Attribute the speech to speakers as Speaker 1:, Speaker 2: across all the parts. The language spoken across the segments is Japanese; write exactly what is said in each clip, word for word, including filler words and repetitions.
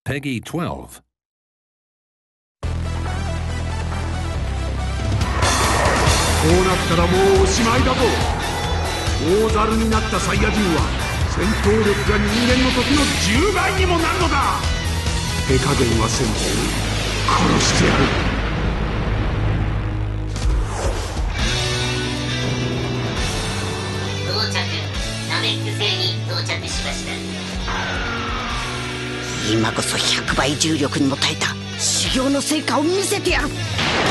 Speaker 1: Peggy twelve.
Speaker 2: こうなったらもうおしまいだぞ。大猿になったサイヤ人は戦闘力が人間の時のじゅうばいにもなるのだ。手加減はせんで殺してやる。
Speaker 3: 到着。ナメック星に到着しました。
Speaker 4: 今こそひゃくばい重力にも耐えた修行の成果を見せてやる。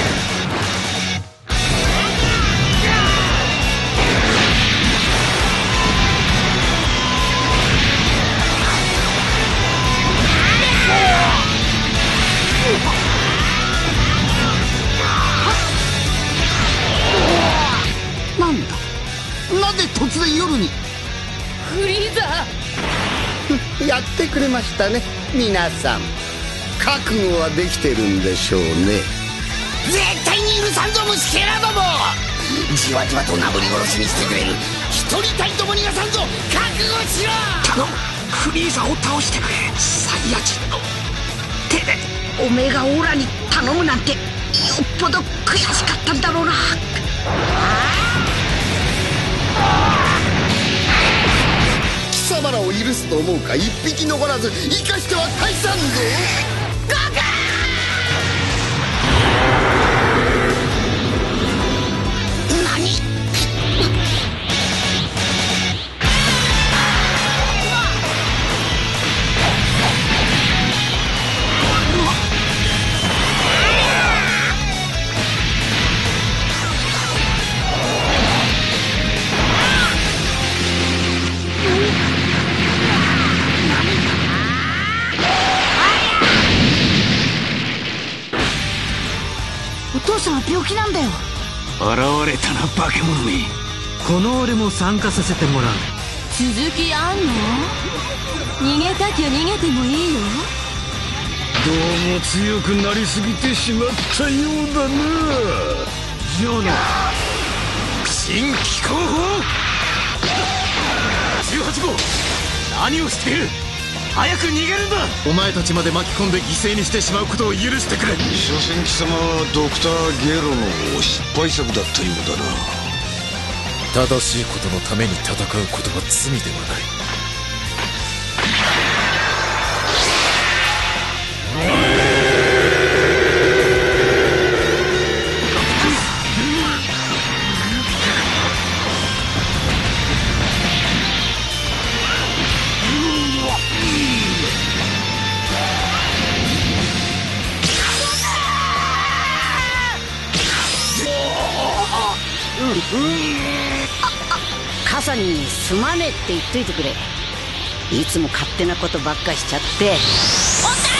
Speaker 4: なんだ、なぜ突然夜に。
Speaker 5: フリーザ
Speaker 6: ーやってくれましたね皆さん。覚悟はできてるんでしょうね。
Speaker 4: 絶対に許さんぞ虫けらども。じわじわとなぶり殺しにしてくれる一人たりとも逃がさんぞ。覚悟しろ。
Speaker 2: 頼む、フリーザを倒してくれ。サイヤ人の手で。
Speaker 4: おめえがオラに頼むなんてよっぽど悔しかったんだろうな。
Speaker 6: 貴様らを許すと思うか。一匹残らず生かしては返さんぞ。
Speaker 4: ゴーゴー。何。お父さんは病気なんだよ。
Speaker 2: 現れたな化け物め。
Speaker 7: この俺も参加させてもらう。
Speaker 5: 続きあんの？逃げたきゃ逃げてもいいよ。
Speaker 2: どうも強くなりすぎてしまったようだな。じゃあな、新機構法じゅうはち号、何をしている。早く逃げるんだ。お前たちまで巻き込んで犠牲にしてしまうことを許してくれ。
Speaker 8: 所詮貴様はドクターゲロの失敗作だったようだな。
Speaker 9: 正しいことのために戦うことは罪ではない。
Speaker 4: 傘にすまねえって言っといてくれ。いつも勝手なことばっかしちゃって。おた